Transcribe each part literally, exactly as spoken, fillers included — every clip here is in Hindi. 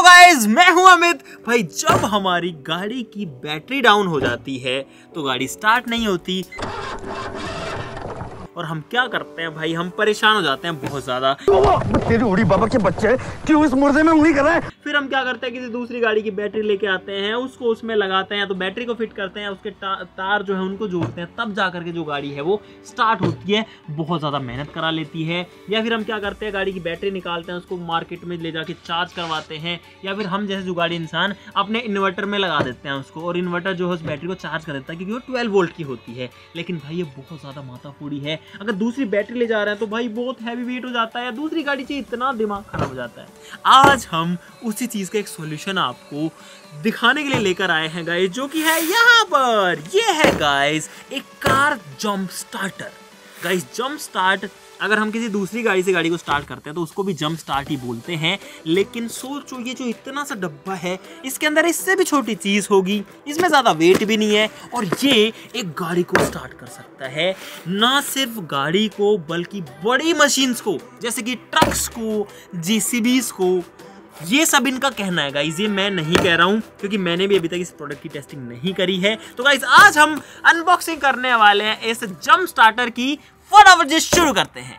गाइस, मैं हूं अमित। भाई जब हमारी गाड़ी की बैटरी डाउन हो जाती है तो गाड़ी स्टार्ट नहीं होती और हम क्या करते हैं भाई, हम परेशान हो जाते हैं बहुत ज्यादा। तेरी उड़ी बाबा के बच्चे क्यों इस मुर्दे में उंगली कर रहा है। फिर हम क्या करते हैं, किसी दूसरी गाड़ी की बैटरी लेके आते हैं, उसको उसमें लगाते हैं, तो बैटरी को फिट करते हैं, उसके ता, तार जो है उनको जोड़ते हैं, तब जा करके जो गाड़ी है वो स्टार्ट होती है। बहुत ज़्यादा मेहनत करा लेती है। या फिर हम क्या करते हैं, गाड़ी की बैटरी निकालते हैं, उसको मार्केट में ले जाके चार्ज करवाते हैं, या फिर हम जैसे जो गाड़ी इंसान अपने इन्वर्टर में लगा देते हैं उसको, और इन्वर्टर जो है उस बैटरी को चार्ज कर देता है, क्योंकि वो ट्वेल्व वोल्ट की होती है। लेकिन भाई ये बहुत ज़्यादा माथाफोड़ी है। अगर दूसरी बैटरी ले जा रहे हैं तो भाई बहुत हैवी वेट हो जाता है, दूसरी गाड़ी से इतना दिमाग खराब हो जाता है। आज हम उसी चीज़ का एक सॉल्यूशन आपको दिखाने के लिए लेकर आए हैं गाइस, जो कि है यहाँ पर। ये है गाइस एक car jump starter. Guys jump start, अगर हम किसी दूसरी गाड़ी से गाड़ी को स्टार्ट करते हैं तो उसको भी जंप स्टार्ट ही बोलते हैं। लेकिन सोचो, ये जो इतना सा डब्बा है, इसके अंदर इससे भी छोटी चीज़ होगी, इसमें ज़्यादा वेट भी नहीं है, और ये एक गाड़ी को स्टार्ट कर सकता है। ना सिर्फ गाड़ी को बल्कि बड़ी मशीन्स को, जैसे कि ट्रक्स को, जेसीबीज को। ये सब इनका कहना है गाइस, ये मैं नहीं कह रहा हूँ, क्योंकि मैंने भी अभी तक इस प्रोडक्ट की टेस्टिंग नहीं करी है। तो गाइस आज हम अनबॉक्सिंग करने वाले हैं इस जंप स्टार्टर की। फटाफट जी शुरू करते हैं।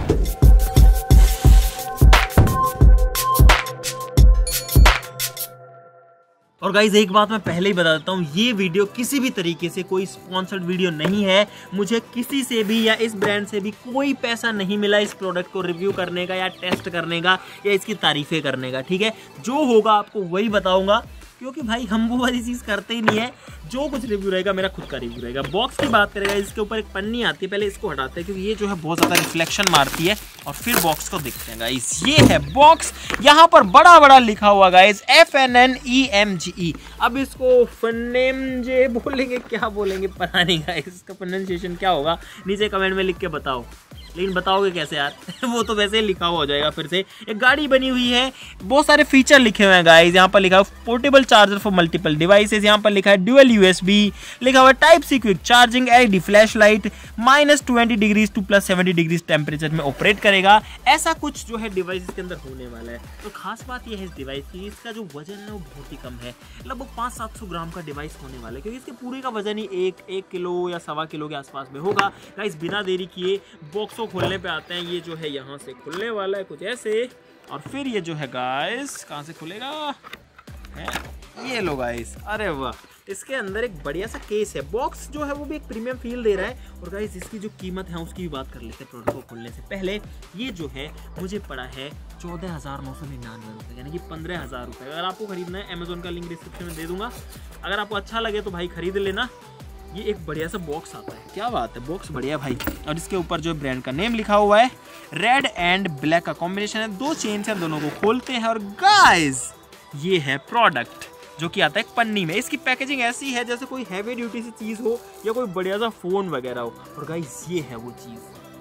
और गाइज एक बात मैं पहले ही बता देता हूँ, ये वीडियो किसी भी तरीके से कोई स्पॉन्सर्ड वीडियो नहीं है। मुझे किसी से भी या इस ब्रांड से भी कोई पैसा नहीं मिला इस प्रोडक्ट को रिव्यू करने का या टेस्ट करने का या इसकी तारीफें करने का, ठीक है। जो होगा आपको वही बताऊंगा, क्योंकि भाई हम वो वाली चीज़ करते ही नहीं है। जो कुछ रिव्यू रहेगा मेरा खुद का रिव्यू रहेगा। बॉक्स की बात करेगा, इसके ऊपर एक पन्नी आती है, पहले इसको हटाते हैं क्योंकि ये जो है बहुत ज़्यादा रिफ्लेक्शन मारती है, और फिर बॉक्स को देखते हैं गाइस। ये है बॉक्स, यहाँ पर बड़ा बड़ा लिखा हुआ guys F N N E M G E. अब इसको फनेम जे बोलेंगे, क्या बोलेंगे पता नहीं गाइस, इसका प्रोनाउंसिएशन क्या होगा नीचे कमेंट में लिख के बताओ। लेकिन बताओगे कैसे यार वो तो वैसे ही लिखा हुआ हो जाएगा। फिर से एक गाड़ी बनी हुई है, बहुत सारे फीचर लिखे हुए हैं गाइस। यहाँ पर लिखा है portable charger for multiple devices, यहाँ पर लिखा है ड्यूअल यूएसबी, लिखा हुआ है type C quick charging, LED flash light, minus twenty degrees to plus seventy degrees temperature में ऑपरेट करेगा। ऐसा कुछ जो है डिवाइस के अंदर होने वाला है। तो खास बात यह है इस डिवाइस की, इसका जो वजन है वो बहुत ही कम है, लगभग पाँच सात सौ ग्राम का डिवाइस होने वाला है, क्योंकि इसके पूरे का वजन ही एक एक किलो या सवा किलो के आसपास में होगा। गाइस बिना देरी किए बॉक्स खोलने पे आते हैं। ये जो है यहाँ से खुलने वाला है कुछ ऐसे, और फिर ये जो है गाइस कहाँ से खुलेगा है, ये लो गाइस। अरे वाह, इसके अंदर एक बढ़िया सा केस है। बॉक्स जो है वो भी एक प्रीमियम फील दे रहा है। और गाइस इसकी जो कीमत है उसकी भी बात कर लेते हैं प्रोडक्ट को खोलने से पहले। ये जो है मुझे पड़ा है चौदह हज़ार नौ सौ निन्यानवे रुपये, यानी कि पंद्रह हज़ार रुपये। अगर आपको खरीदना है अमेजोन का लिंक डिस्क्रिप्शन में दे दूंगा, अगर आपको अच्छा लगे तो भाई खरीद लेना। ये एक बढ़िया सा बॉक्स आता है, क्या बात है, बॉक्स बढ़िया भाई। और इसके ऊपर जो ब्रांड का नेम लिखा हुआ है, रेड एंड ब्लैक का कॉम्बिनेशन है, दो चेन से दोनों को खोलते हैं। और गाइस ये है प्रोडक्ट जो कि आता है एक पन्नी में। इसकी पैकेजिंग ऐसी है जैसे कोई हैवी ड्यूटी सी चीज़ हो या कोई बढ़िया सा फोन वगैरह हो। और गाइस ये है वो चीज़,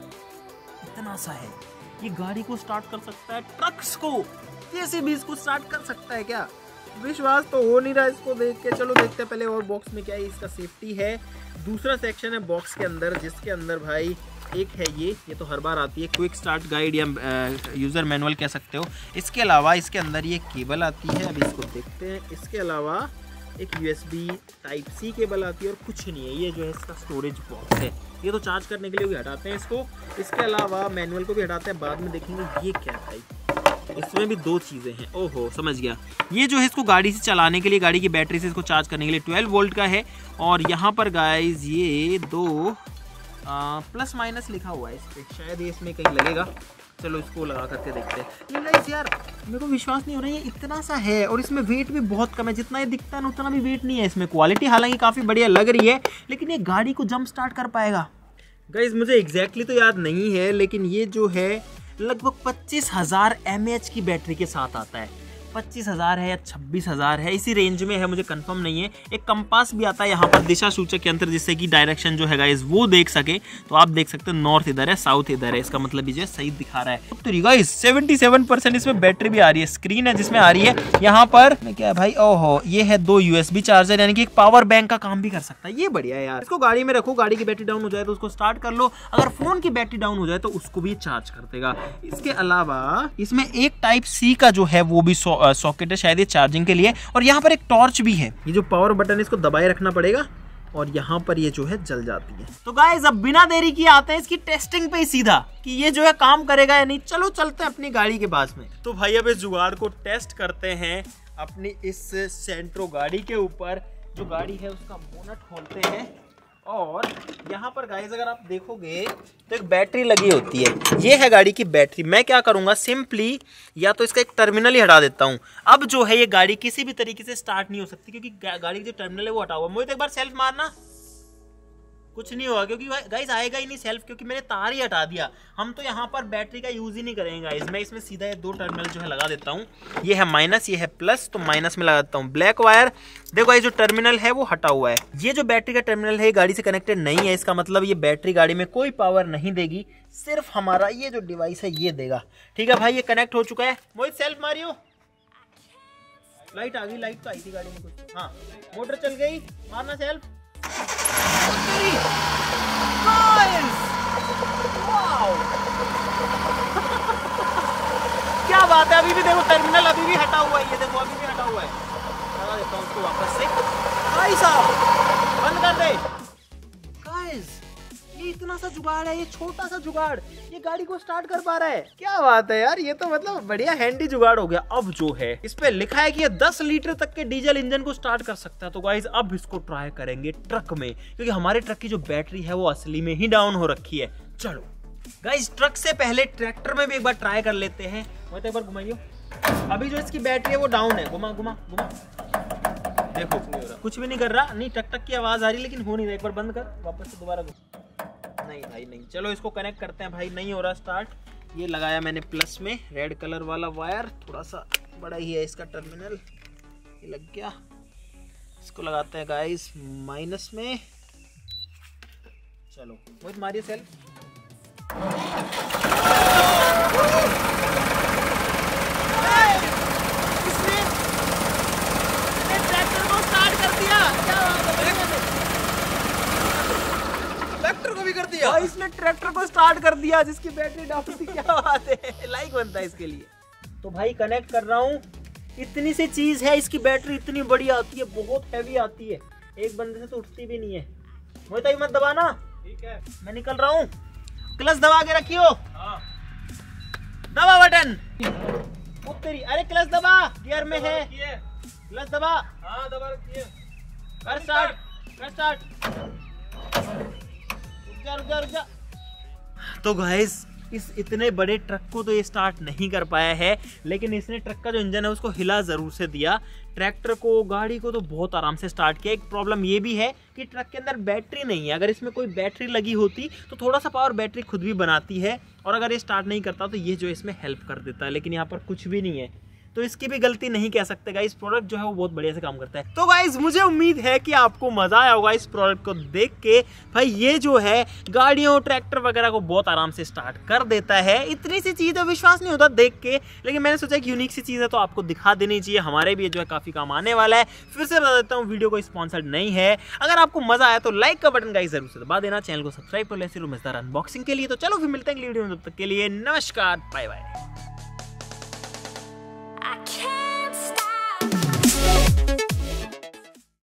इतना सा है, ये गाड़ी को स्टार्ट कर सकता है, ट्रक्स को, जैसे भी इसको स्टार्ट कर सकता है। क्या विश्वास तो हो नहीं रहा इसको देख के। चलो देखते हैं पहले और बॉक्स में क्या है। इसका सेफ्टी है, दूसरा सेक्शन है बॉक्स के अंदर, जिसके अंदर भाई एक है ये ये तो हर बार आती है, क्विक स्टार्ट गाइड या यूज़र मैनुअल कह सकते हो। इसके अलावा इसके अंदर ये केबल आती है, अभी इसको देखते हैं। इसके अलावा एक यूएसबी टाइप सी केबल आती है, और कुछ नहीं है। ये जो है इसका स्टोरेज बॉक्स है, ये तो चार्ज करने के लिए भी हटाते हैं इसको। इसके अलावा मैनुअल को भी हटाते हैं, बाद में देखेंगे। ये क्या है, इसमें भी दो चीज़ें हैं। ओहो समझ गया, ये जो है इसको गाड़ी से चलाने के लिए, गाड़ी की बैटरी से इसको चार्ज करने के लिए ट्वेल्व वोल्ट का है। और यहाँ पर गाइस ये दो आ, प्लस माइनस लिखा हुआ है इस पर, शायद ये इसमें कहीं लगेगा। चलो इसको लगा करके देखते हैं। नहीं गाइस यार मेरे को विश्वास नहीं हो रहा है, ये इतना सा है और इसमें वेट भी बहुत कम है। जितना ये दिखता है ना उतना भी वेट नहीं है इसमें। क्वालिटी हालांकि काफ़ी बढ़िया लग रही है, लेकिन ये गाड़ी को जंप स्टार्ट कर पाएगा गाइस? मुझे एग्जैक्टली तो याद नहीं है, लेकिन ये जो है लगभग पच्चीस हज़ार एम ए एच की बैटरी के साथ आता है। पच्चीस हज़ार है या छब्बीस हज़ार है, इसी रेंज में है, मुझे कंफर्म नहीं है। एक कंपास भी आता है यहाँ पर, दिशा सूचक यंत्र, जिससे कि डायरेक्शन जो है गाइस वो देख सके। तो आप देख सकते हैं नॉर्थ इधर है, साउथ इधर है, इसका मतलब ये सही दिखा रहा है। तो गाइस सेवेंटी सेवन परसेंट इसमें बैटरी भी आ रही है। स्क्रीन है जिसमें आ रही है यहाँ पर क्या है भाई, ओहो ये है दो यूएसबी चार्जर, यानी कि एक पावर बैंक का काम भी कर सकता है। ये बढ़िया है यार। इसको गाड़ी में रखो, गाड़ी की बैटरी डाउन हो जाए तो उसको स्टार्ट कर लो, अगर फोन की बैटरी डाउन हो जाए तो उसको भी चार्ज कर देगा। इसके अलावा इसमें एक टाइप सी का जो है वो भी जो सॉकेट है शायद ये चार्जिंग के लिए, और यहाँ पर एक टॉर्च भी है। ये जो पावर बटन है इसको दबाए रखना पड़ेगा और यहाँ पर ये जो है जल जाती है। तो गाइस अब बिना देरी किए आते हैं इसकी टेस्टिंग पे ही सीधा कि ये जो है काम करेगा या नहीं। चलो चलते हैं अपनी गाड़ी के पास में। तो भाई अब इस जुगाड़ को टेस्ट करते हैं अपनी इस सेंट्रो गाड़ी के ऊपर। जो गाड़ी है उसका बोनट खोलते हैं और यहाँ पर गाइस अगर आप देखोगे तो एक बैटरी लगी होती है। ये है गाड़ी की बैटरी। मैं क्या करूँगा, सिंपली या तो इसका एक टर्मिनल ही हटा देता हूँ। अब जो है ये गाड़ी किसी भी तरीके से स्टार्ट नहीं हो सकती क्योंकि गाड़ी का जो टर्मिनल है वो हटा हुआ। मुझे तो एक बार सेल्फ मारना, कुछ नहीं होगा क्योंकि गाइस आएगा ही नहीं सेल्फ, क्योंकि मैंने तार ही हटा दिया। हम तो यहाँ पर बैटरी का यूज ही नहीं करेंगे गाइस। मैं इसमें सीधा ये दो टर्मिनल जो है लगा देता हूँ। ये है माइनस, ये है प्लस, तो माइनस में लगा देता हूँ ब्लैक वायर। देखो ये जो टर्मिनल है वो हटा हुआ है। ये जो बैटरी का टर्मिनल है गाड़ी से कनेक्टेड नहीं है। इसका मतलब ये बैटरी गाड़ी में कोई पावर नहीं देगी, सिर्फ हमारा ये जो डिवाइस है ये देगा। ठीक है भाई, ये कनेक्ट हो चुका है। मोहित सेल्फ मारियो। लाइट आ गई, लाइट तो आई थी गाड़ी में कुछ। हाँ मोटर चल गई, मारना सेल्फ। क्या बात है, अभी भी देखो टर्मिनल अभी भी हटा हुआ है। ये देखो अभी भी हटा हुआ है। लगा देता हूँ उसको वापस से। भाई साहब बंद कर दे। गाइस ये इतना सा जुगाड़ है, ये छोटा सा जुगाड़ ये गाड़ी को स्टार्ट कर पा रहा है। क्या बात है यार, ये तो मतलब बढ़िया हैंडी जुगाड़ हो गया। अब जो है इस पे लिखा है कि ये दस लीटर तक के डीजल इंजन को स्टार्ट कर सकता है। तो गाइस अब इसको ट्राई करेंगे ट्रक में, क्योंकि हमारे ट्रक की जो बैटरी है वो असली में ही डाउन हो रखी है। चलो गाइस ट्रक से पहले ट्रैक्टर में भी एक बार ट्राई कर लेते हैं। मैं तो एक बार घुमाइयो। अभी जो इसकी बैटरी है वो डाउन है। घुमा घुमा घुमा, देखो कुछ भी नहीं कर रहा। नहीं टक टक की आवाज आ रही लेकिन हो नहीं रहा। एक बार बंद कर, वापस से दोबारा। नहीं भाई नहीं। चलो इसको कनेक्ट करते हैं। भाई नहीं हो रहा स्टार्ट। ये लगाया मैंने प्लस में रेड कलर वाला वायर, थोड़ा सा बड़ा ही है इसका टर्मिनल। ये लग गया। इसको लगाते हैं गाइस माइनस में। चलो बहुत मारिए सेल्फ। इसने ट्रैक्टर को स्टार्ट कर दिया। क्या ट्रैक्टर को भी कर दिया भाई, इसने ट्रैक्टर को स्टार्ट कर दिया जिसकी बैटरी डाउन थी। क्या बात है, लाइक बनता है इसके लिए। तो भाई कनेक्ट कर रहा हूँ। इतनी सी चीज है, इसकी बैटरी इतनी बड़ी आती है, बहुत हैवी आती है। एक बंदे से तो उठती भी नहीं है। मुझे मत दबाना, ठीक है मैं निकल रहा हूँ। क्लच दबा के रखियो। हाँ। दबा बटन। तेरी अरे क्लच दबा, गियर में है। क्लच दबा। हाँ दबा रखिए। कर स्टार्ट, कर स्टार्ट। रुक जा रुक जा रुक जा। तो गाइस इस इतने बड़े ट्रक को तो ये स्टार्ट नहीं कर पाया है, लेकिन इसने ट्रक का जो इंजन है उसको हिला जरूर से दिया। ट्रैक्टर को, गाड़ी को तो बहुत आराम से स्टार्ट किया। एक प्रॉब्लम ये भी है कि ट्रक के अंदर बैटरी नहीं है। अगर इसमें कोई बैटरी लगी होती तो थोड़ा सा पावर बैटरी खुद भी बनाती है, और अगर ये स्टार्ट नहीं करता तो ये जो इसमें हेल्प कर देता है। लेकिन यहाँ पर कुछ भी नहीं है, तो इसकी भी गलती नहीं कह सकते गाइस। प्रोडक्ट जो है वो बहुत बढ़िया से काम करता है। तो गाइस मुझे उम्मीद है कि आपको मजा आया होगा इस प्रोडक्ट को देख के। भाई ये जो है गाड़ियों, ट्रैक्टर वगैरह को बहुत आराम से स्टार्ट कर देता है। इतनी सी चीज़ है, विश्वास नहीं होता देख के, लेकिन मैंने सोचा कि यूनिक सी चीज़ है तो आपको दिखा देनी चाहिए। हमारे भी जो है काफ़ी काम आने वाला है। फिर से बता देता हूँ, वीडियो को स्पॉन्सर्ड नहीं है। अगर आपको मजा आया तो लाइक का बटन गाइस जरूर से दबा देना। चैनल को सब्सक्राइब कर लें सिर्फ मजेदार अनबॉक्सिंग के लिए। तो चलो फिर मिलते हैं अगली वीडियो में, तब तक के लिए नमस्कार, बाय बाय।